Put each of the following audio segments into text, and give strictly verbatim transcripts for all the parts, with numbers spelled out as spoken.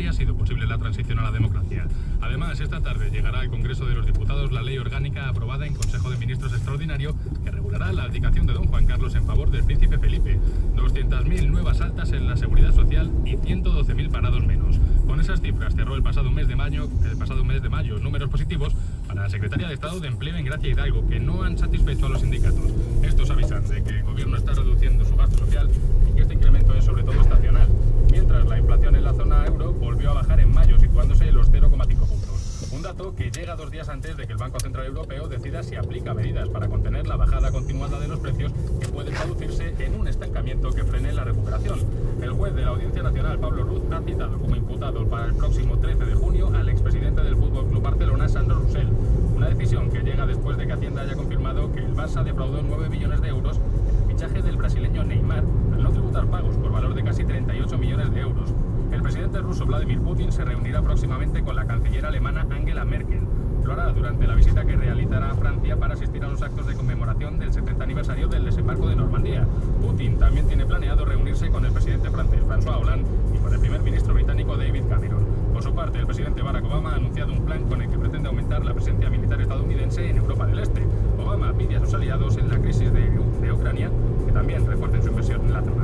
habría sido posible la transición a la democracia. Además, esta tarde llegará al Congreso de los Diputados la ley orgánica aprobada en Consejo de Ministros extraordinario que regulará la abdicación de don Juan Carlos en favor del príncipe Felipe. doscientas mil nuevas altas en la seguridad social y ciento doce mil parados menos. Con esas cifras cerró el pasado mes de mayo, el pasado mes de mayo números positivos para la Secretaría de Estado de Empleo, Gracia Hidalgo, que no han satisfecho a los sindicatos. Estos avisan de que el gobierno está reduciendo su gasto social y que este incremento es sobre todo estacional, mientras la inflación en la zona euro volvió a bajar en mayo, situándose en los cero coma cinco puntos. Un dato que llega dos días antes de que el Banco Central Europeo decida si aplica medidas para contener la bajada continuada de los precios, que puede traducirse en un estancamiento que frene la recuperación. El juez de la Audiencia Nacional, Pablo Ruz, ha citado como imputado para el próximo trece de junio al expresidente del Fútbol Club Barcelona, Sandro Rosell. Una decisión que llega después de que Hacienda haya confirmado que el Barça defraudó nueve millones de euros en el fichaje del brasileño Neymar al no tributar pagos por valor de casi treinta y ocho millones de euros. El presidente ruso Vladimir Putin se reunirá próximamente con la canciller alemana Angela Merkel. Lo hará durante la visita que realizará a Francia para asistir a los actos de conmemoración del setenta aniversario del desembarco de Normandía. Putin también tiene planeado reunirse con el presidente francés François Hollande y con el primer ministro británico David Cameron. Por su parte, el presidente Barack Obama ha anunciado un plan con el que pretende aumentar la presencia militar estadounidense en Europa del Este. Obama pide a sus aliados en la crisis de, de Ucrania que también refuercen su inversión en la zona.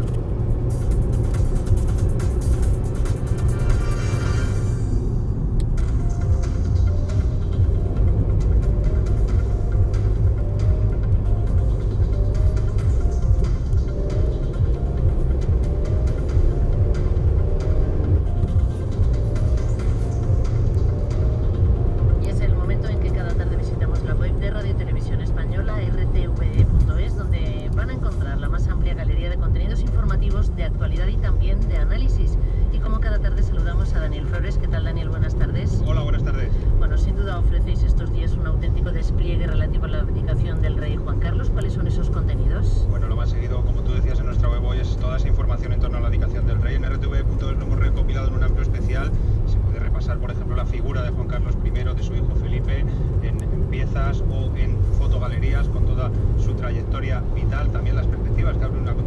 De actualidad y también de análisis. Y como cada tarde saludamos a Daniel Flores. ¿Qué tal, Daniel? Buenas tardes. Hola, buenas tardes. Bueno, sin duda ofrecéis estos días un auténtico despliegue relativo a la abdicación del rey Juan Carlos. ¿Cuáles son esos contenidos? Bueno, lo más seguido, como tú decías en nuestra web hoy, es toda esa información en torno a la abdicación del rey. En R T V punto es lo hemos recopilado en un amplio especial. Se puede repasar, por ejemplo, la figura de Juan Carlos primero, de su hijo Felipe, en, en piezas o en fotogalerías con toda su trayectoria vital, también las perspectivas que abre una